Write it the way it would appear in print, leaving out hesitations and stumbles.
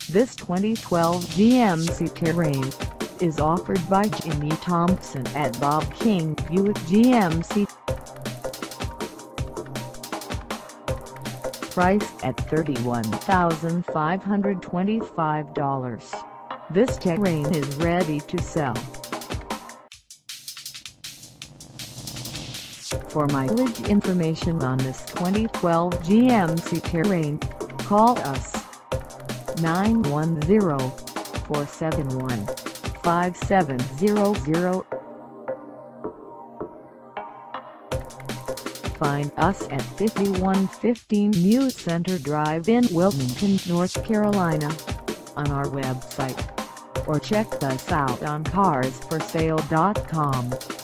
This 2012 GMC Terrain is offered by Jimmy Thompson at Bob King Buick GMC. Priced at $31,525. This Terrain is ready to sell. For mileage information on this 2012 GMC Terrain, call us 910-471-5700. Find us at 5115 New Center Drive in Wilmington, North Carolina, on our website, or check us out on carsforsale.com.